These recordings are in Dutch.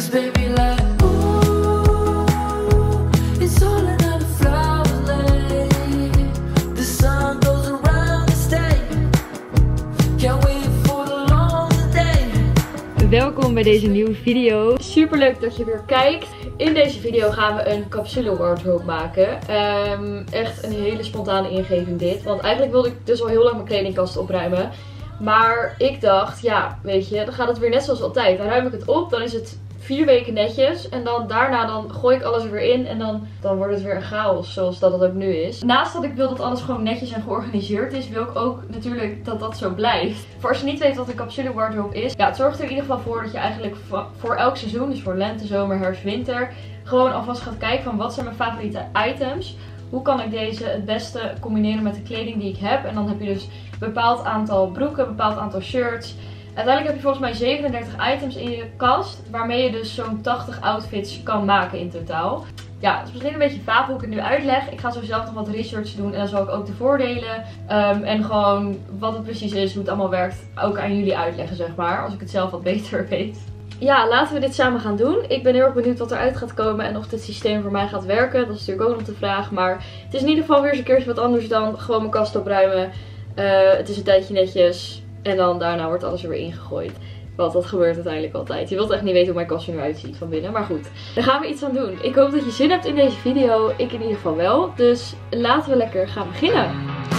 baby, like, ooh, it's all another flower lay. The sun goes around the state. Can't wait for the long day. Welkom bij deze nieuwe video. Super leuk dat je weer kijkt. In deze video gaan we een capsule wardrobe maken. Echt een hele spontane ingeving dit. Want eigenlijk wilde ik dus al heel lang mijn kledingkast opruimen. Maar ik dacht, ja, weet je, dan gaat het weer net zoals altijd. Dan ruim ik het op, dan is het 4 weken netjes. En dan daarna dan gooi ik alles er weer in. En dan wordt het weer een chaos, zoals dat het ook nu is. Naast dat ik wil dat alles gewoon netjes en georganiseerd is, wil ik ook natuurlijk dat dat zo blijft. Voor als je niet weet wat een capsule wardrobe is. Ja, het zorgt er in ieder geval voor dat je eigenlijk voor elk seizoen, dus voor lente, zomer, herfst, winter, gewoon alvast gaat kijken van wat zijn mijn favoriete items. Hoe kan ik deze het beste combineren met de kleding die ik heb. En dan heb je dus een bepaald aantal broeken, een bepaald aantal shirts. Uiteindelijk heb je volgens mij 37 items in je kast. Waarmee je dus zo'n 80 outfits kan maken in totaal. Ja, het is misschien een beetje vaag hoe ik het nu uitleg. Ik ga zo zelf nog wat research doen. En dan zal ik ook de voordelen en gewoon wat het precies is, hoe het allemaal werkt, ook aan jullie uitleggen, zeg maar. Als ik het zelf wat beter weet. Ja, laten we dit samen gaan doen. Ik ben heel erg benieuwd wat eruit gaat komen en of dit systeem voor mij gaat werken. Dat is natuurlijk ook nog de vraag. Maar het is in ieder geval weer eens een keertje wat anders dan gewoon mijn kast opruimen. Het is een tijdje netjes. En dan daarna wordt alles er weer ingegooid. Want dat gebeurt uiteindelijk altijd. Je wilt echt niet weten hoe mijn kast er nu uitziet van binnen. Maar goed, daar gaan we iets aan doen. Ik hoop dat je zin hebt in deze video. Ik in ieder geval wel. Dus laten we lekker gaan beginnen.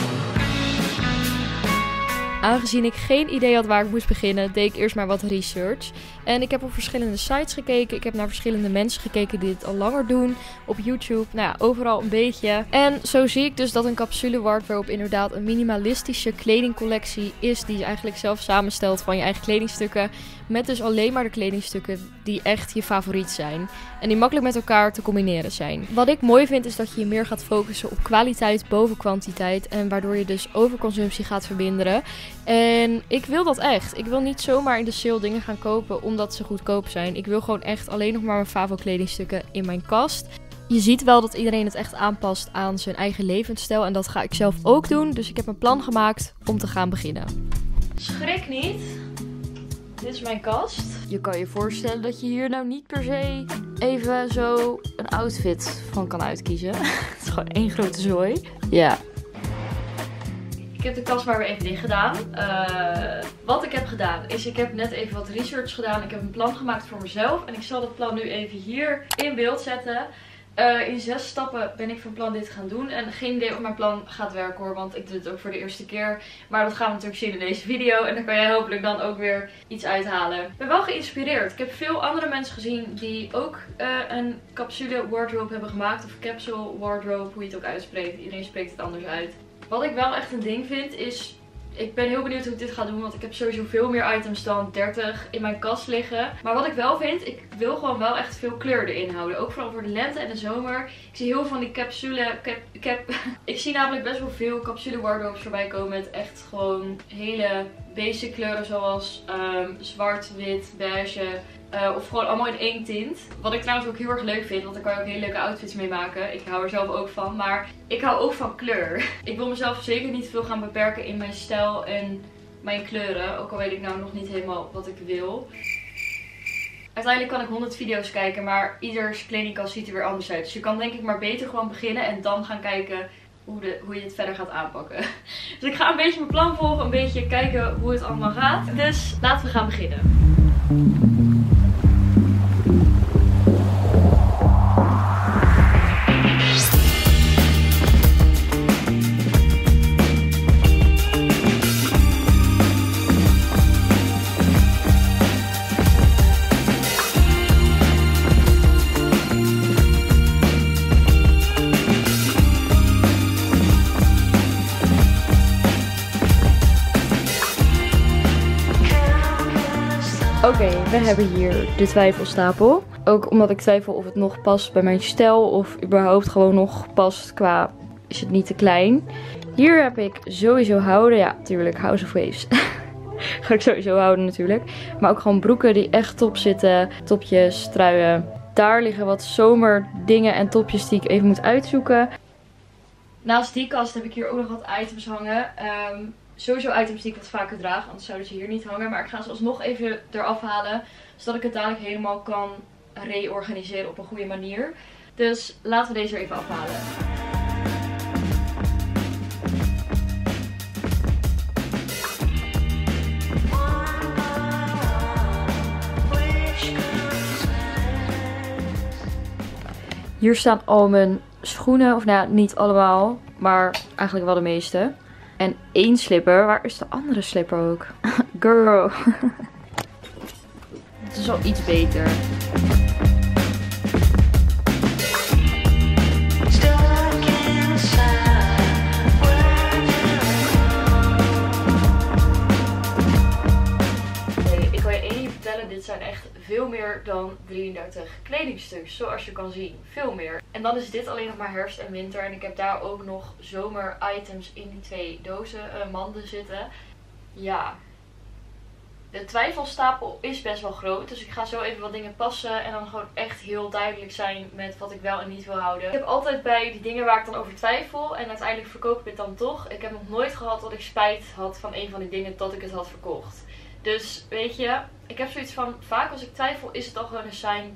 Aangezien ik geen idee had waar ik moest beginnen, deed ik eerst maar wat research. En ik heb op verschillende sites gekeken. Ik heb naar verschillende mensen gekeken die dit al langer doen. Op YouTube, nou ja, overal een beetje. En zo zie ik dus dat een capsule wardrobe inderdaad een minimalistische kledingcollectie is. Die je eigenlijk zelf samenstelt van je eigen kledingstukken. Met dus alleen maar de kledingstukken die echt je favoriet zijn. En die makkelijk met elkaar te combineren zijn. Wat ik mooi vind is dat je je meer gaat focussen op kwaliteit boven kwantiteit. En waardoor je dus overconsumptie gaat verminderen. En ik wil dat echt. Ik wil niet zomaar in de sale dingen gaan kopen omdat ze goedkoop zijn. Ik wil gewoon echt alleen nog maar mijn favo kledingstukken in mijn kast. Je ziet wel dat iedereen het echt aanpast aan zijn eigen levensstijl. En dat ga ik zelf ook doen. Dus ik heb een plan gemaakt om te gaan beginnen. Schrik niet. Dit is mijn kast. Je kan je voorstellen dat je hier nou niet per se even zo een outfit van kan uitkiezen. Het is gewoon één grote zooi. Ja. Ik heb de kast maar weer even dicht gedaan. Wat ik heb gedaan is, ik heb net even wat research gedaan. Ik heb een plan gemaakt voor mezelf. En ik zal dat plan nu even hier in beeld zetten. In 6 stappen ben ik van plan dit te gaan doen. En geen idee of mijn plan gaat werken hoor. Want ik doe het ook voor de eerste keer. Maar dat gaan we natuurlijk zien in deze video. En dan kan jij hopelijk dan ook weer iets uithalen. Ik ben wel geïnspireerd. Ik heb veel andere mensen gezien die ook een capsule wardrobe hebben gemaakt. Of capsule wardrobe, hoe je het ook uitspreekt. Iedereen spreekt het anders uit. Wat ik wel echt een ding vind is, ik ben heel benieuwd hoe ik dit ga doen, want ik heb sowieso veel meer items dan 30 in mijn kast liggen. Maar wat ik wel vind, ik wil gewoon wel echt veel kleur erin houden. Ook vooral voor de lente en de zomer. Ik zie heel veel van die capsule, ik zie namelijk best wel veel capsule wardrobes voorbij komen met echt gewoon hele basic kleuren zoals zwart, wit, beige. Of gewoon allemaal in één tint. Wat ik trouwens ook heel erg leuk vind. Want daar kan je ook hele leuke outfits mee maken. Ik hou er zelf ook van. Maar ik hou ook van kleur. Ik wil mezelf zeker niet veel gaan beperken in mijn stijl en mijn kleuren. Ook al weet ik nou nog niet helemaal wat ik wil. Uiteindelijk kan ik 100 video's kijken. Maar ieders kledingkast ziet er weer anders uit. Dus je kan denk ik maar beter gewoon beginnen. En dan gaan kijken hoe je het verder gaat aanpakken. Dus ik ga een beetje mijn plan volgen. Een beetje kijken hoe het allemaal gaat. Dus laten we gaan beginnen. Oké, we hebben hier de twijfelstapel. Ook omdat ik twijfel of het nog past bij mijn stijl of überhaupt gewoon nog past qua is het niet te klein. Hier heb ik sowieso houden. Ja, natuurlijk, House of Waves. Ga ik sowieso houden natuurlijk. Maar ook gewoon broeken die echt top zitten. Topjes, truien. Daar liggen wat zomerdingen en topjes die ik even moet uitzoeken. Naast die kast heb ik hier ook nog wat items hangen. sowieso items die ik wat vaker draag. Anders zouden ze hier niet hangen. Maar ik ga ze alsnog even eraf halen. Zodat ik het dadelijk helemaal kan reorganiseren op een goede manier. Dus laten we deze er even afhalen. Hier staan al mijn schoenen. Of nou ja, niet allemaal. Maar eigenlijk wel de meeste. En 1 slipper. Waar is de andere slipper ook? Girl. Het is al iets beter. Dit zijn echt veel meer dan 33 kledingstuks, zoals je kan zien. Veel meer. En dan is dit alleen nog maar herfst en winter. En ik heb daar ook nog zomer items in die 2 dozen, manden zitten. Ja. De twijfelstapel is best wel groot. Dus ik ga zo even wat dingen passen. En dan gewoon echt heel duidelijk zijn met wat ik wel en niet wil houden. Ik heb altijd bij die dingen waar ik dan over twijfel. En uiteindelijk verkoop ik het dan toch. Ik heb nog nooit gehad dat ik spijt had van een van die dingen dat ik het had verkocht. Dus weet je, ik heb zoiets van, vaak als ik twijfel is het al gewoon een sign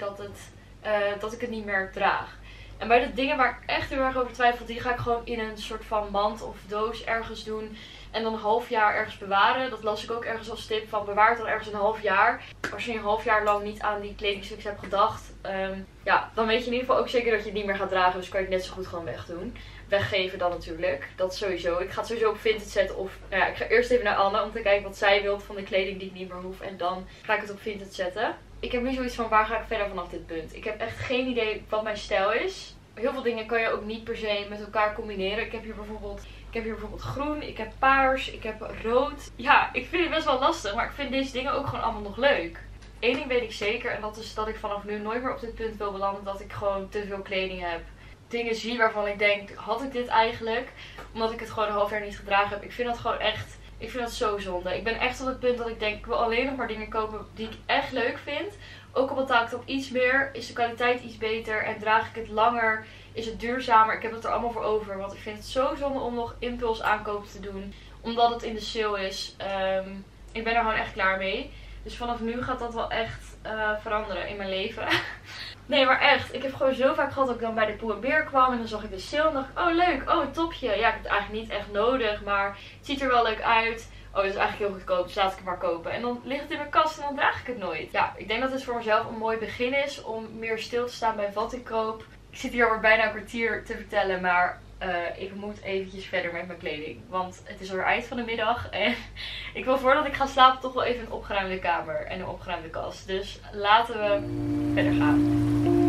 dat ik het niet meer draag. En bij de dingen waar ik echt heel erg over twijfel, die ga ik gewoon in een soort van mand of doos ergens doen. En dan een half jaar ergens bewaren. Dat las ik ook ergens als tip van, bewaar het dan ergens een half jaar. Als je een half jaar lang niet aan die kledingstukjes hebt gedacht, ja, dan weet je in ieder geval ook zeker dat je het niet meer gaat dragen. Dus kan je het net zo goed gewoon wegdoen. Weggeven dan natuurlijk. Dat sowieso. Ik ga het sowieso op Vinted zetten. Of nou ja, ik ga eerst even naar Anne om te kijken wat zij wil van de kleding die ik niet meer hoef. En dan ga ik het op Vinted zetten. Ik heb nu zoiets van, waar ga ik verder vanaf dit punt? Ik heb echt geen idee wat mijn stijl is. Heel veel dingen kan je ook niet per se met elkaar combineren. Ik heb hier bijvoorbeeld groen, ik heb paars, ik heb rood. Ja, ik vind het best wel lastig. Maar ik vind deze dingen ook gewoon allemaal nog leuk. Eén ding weet ik zeker. En dat is dat ik vanaf nu nooit meer op dit punt wil belanden. Dat ik gewoon te veel kleding heb. Dingen zie waarvan ik denk, had ik dit eigenlijk? Omdat ik het gewoon een half jaar niet gedragen heb. Ik vind dat gewoon echt, ik vind dat zo zonde. Ik ben echt op het punt dat ik denk, ik wil alleen nog maar dingen kopen die ik echt leuk vind. Ook al betaal ik het ook iets meer, is de kwaliteit iets beter en draag ik het langer, is het duurzamer. Ik heb het er allemaal voor over, want ik vind het zo zonde om nog impuls aankopen te doen. Omdat het in de sale is. Ik ben er gewoon echt klaar mee. Dus vanaf nu gaat dat wel echt veranderen in mijn leven. Nee, maar echt. Ik heb gewoon zo vaak gehad dat ik dan bij de Pull&Bear kwam. En dan zag ik de sale en dacht ik, oh leuk, oh een topje. Ja, ik heb het eigenlijk niet echt nodig, maar het ziet er wel leuk uit. Oh, het is eigenlijk heel goedkoop, dus laat ik het maar kopen. En dan ligt het in mijn kast en dan draag ik het nooit. Ja, ik denk dat het voor mezelf een mooi begin is om meer stil te staan bij wat ik koop. Ik zit hier alweer bijna een kwartier te vertellen, maar ik moet eventjes verder met mijn kleding. Want het is alweer eind van de middag en ik wil voordat ik ga slapen toch wel even een opgeruimde kamer en een opgeruimde kast. Dus laten we verder gaan.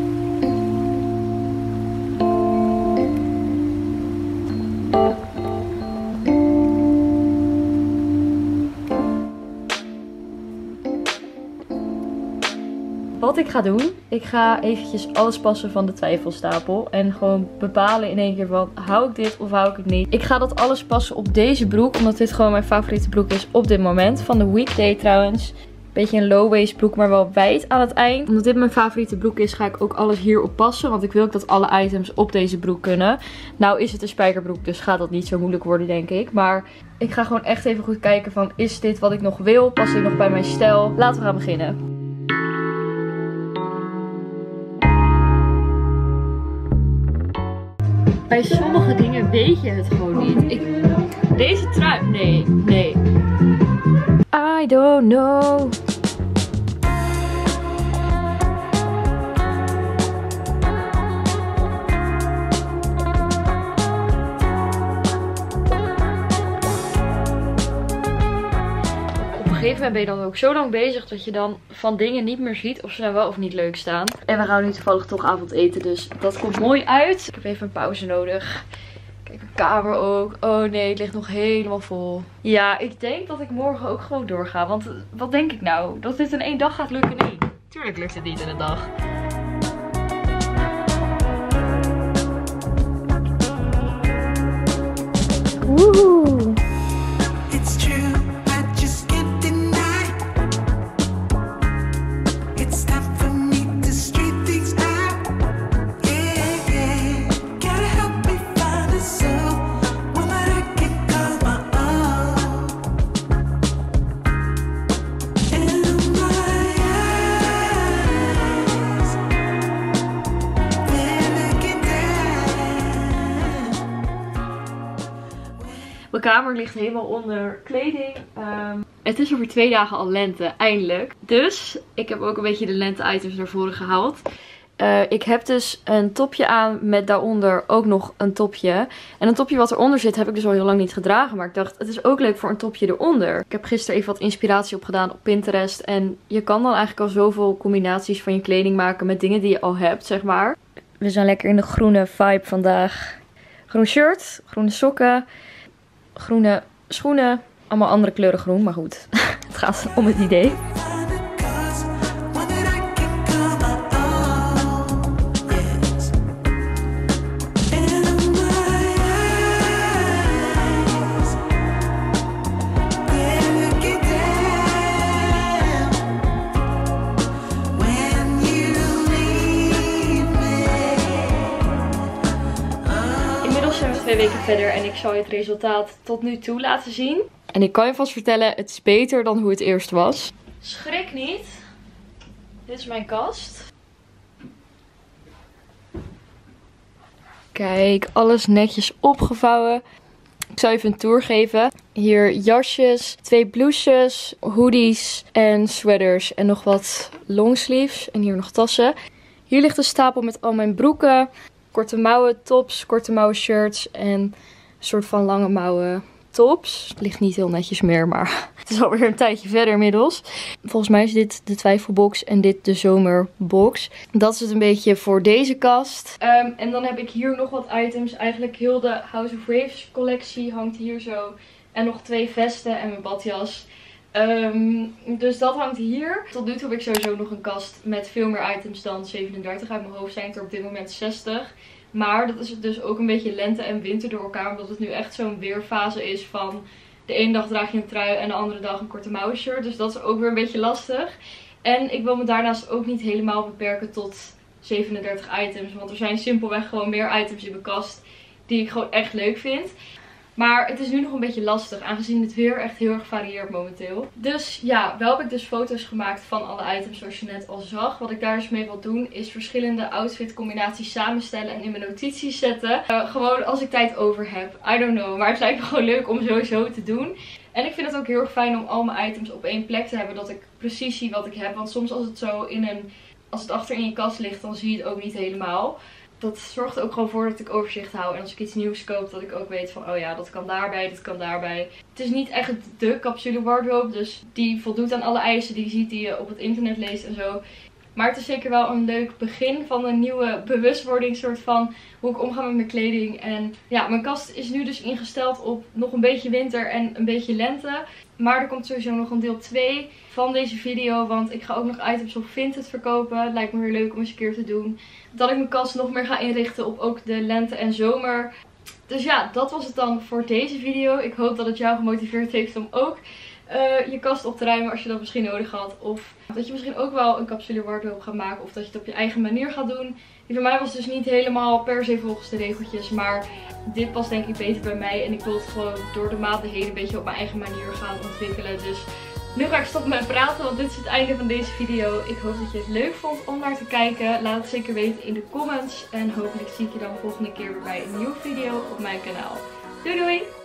Wat ik ga doen, ik ga eventjes alles passen van de twijfelstapel. En gewoon bepalen in één keer van, hou ik dit of hou ik het niet. Ik ga dat alles passen op deze broek, omdat dit gewoon mijn favoriete broek is op dit moment. Van de Weekday trouwens. Beetje een low waist broek, maar wel wijd aan het eind. Omdat dit mijn favoriete broek is, ga ik ook alles hierop passen. Want ik wil ook dat alle items op deze broek kunnen. Nou is het een spijkerbroek, dus gaat dat niet zo moeilijk worden, denk ik. Maar ik ga gewoon echt even goed kijken van, is dit wat ik nog wil? Past dit nog bij mijn stijl? Laten we gaan beginnen. Bij sommige dingen weet je het gewoon niet. Deze trui, nee. I don't know. Op een gegeven moment ben je dan ook zo lang bezig dat je dan van dingen niet meer ziet of ze nou wel of niet leuk staan. En we gaan nu toevallig toch avondeten, dus dat komt mooi uit. Ik heb even een pauze nodig. Kijk, mijn kamer ook. Oh nee, het ligt nog helemaal vol. Ja, ik denk dat ik morgen ook gewoon doorga. Want wat denk ik nou? Dat dit in 1 dag gaat lukken? Nee, tuurlijk lukt het niet in een dag. Woehoe. kamer ligt helemaal onder kleding. Het is over 2 dagen al lente, eindelijk. Dus ik heb ook een beetje de lente-items naar voren gehaald. Ik heb dus een topje aan met daaronder ook nog een topje. En een topje wat eronder zit heb ik dus al heel lang niet gedragen. Maar ik dacht, het is ook leuk voor een topje eronder. Ik heb gisteren even wat inspiratie opgedaan op Pinterest. En je kan dan eigenlijk al zoveel combinaties van je kleding maken met dingen die je al hebt, zeg maar. We zijn lekker in de groene vibe vandaag. Groen shirt, groene sokken, groene schoenen. Allemaal andere kleuren groen, maar goed. Het gaat om het idee. Inmiddels zijn we 2 weken verder en ik zal je het resultaat tot nu toe laten zien. En ik kan je vast vertellen, het is beter dan hoe het eerst was. Schrik niet. Dit is mijn kast. Kijk, alles netjes opgevouwen. Ik zal even een tour geven. Hier jasjes, 2 blouses, hoodies en sweaters en nog wat longsleeves. En hier nog tassen. Hier ligt een stapel met al mijn broeken. Korte mouwen tops, korte mouwen shirts en een soort van lange mouwen tops. Het ligt niet heel netjes meer, maar het is alweer een tijdje verder inmiddels. Volgens mij is dit de twijfelbox en dit de zomerbox. Dat is het een beetje voor deze kast. En dan heb ik hier nog wat items. Eigenlijk heel de House of Waves collectie hangt hier zo. En nog 2 vesten en mijn badjas. Dus dat hangt hier. Tot nu toe heb ik sowieso nog een kast met veel meer items dan 37. Uit mijn hoofd zijn het er op dit moment 60. Maar dat is dus ook een beetje lente en winter door elkaar. Omdat het nu echt zo'n weerfase is van de ene dag draag je een trui en de andere dag een korte mouwen shirt. Dus dat is ook weer een beetje lastig. En ik wil me daarnaast ook niet helemaal beperken tot 37 items. Want er zijn simpelweg gewoon meer items in mijn kast die ik gewoon echt leuk vind. Maar het is nu nog een beetje lastig, aangezien het weer echt heel erg varieert momenteel. Dus ja, wel heb ik dus foto's gemaakt van alle items zoals je net al zag. Wat ik daar dus mee wil doen is verschillende outfit combinaties samenstellen en in mijn notities zetten. Gewoon als ik tijd over heb. I don't know, maar het lijkt me gewoon leuk om sowieso te doen. En ik vind het ook heel erg fijn om al mijn items op één plek te hebben, dat ik precies zie wat ik heb. Want soms als het zo als het achter in je kast ligt, dan zie je het ook niet helemaal. Dat zorgt er ook gewoon voor dat ik overzicht hou. En als ik iets nieuws koop, dat ik ook weet van, oh ja, dat kan daarbij, dat kan daarbij. Het is niet echt de capsule wardrobe, dus die voldoet aan alle eisen die je ziet, die je op het internet leest en zo. Maar het is zeker wel een leuk begin van een nieuwe bewustwording, soort van hoe ik omga met mijn kleding. En ja, mijn kast is nu dus ingesteld op nog een beetje winter en een beetje lente. Maar er komt sowieso nog een deel 2 van deze video, want ik ga ook nog items op Vinted verkopen. Het lijkt me weer leuk om eens een keer te doen. Dat ik mijn kast nog meer ga inrichten op ook de lente en zomer. Dus ja, dat was het dan voor deze video. Ik hoop dat het jou gemotiveerd heeft om ook je kast op te ruimen als je dat misschien nodig had. Of dat je misschien ook wel een capsule wardrobe gaat maken. Of dat je het op je eigen manier gaat doen. Die van mij was dus niet helemaal per se volgens de regeltjes. Maar dit past denk ik beter bij mij. En ik wil het gewoon door de maanden heen een beetje op mijn eigen manier gaan ontwikkelen. Dus nu ga ik stoppen met praten, want dit is het einde van deze video. Ik hoop dat je het leuk vond om naar te kijken. Laat het zeker weten in de comments. En hopelijk zie ik je dan de volgende keer weer bij een nieuwe video op mijn kanaal. Doei doei!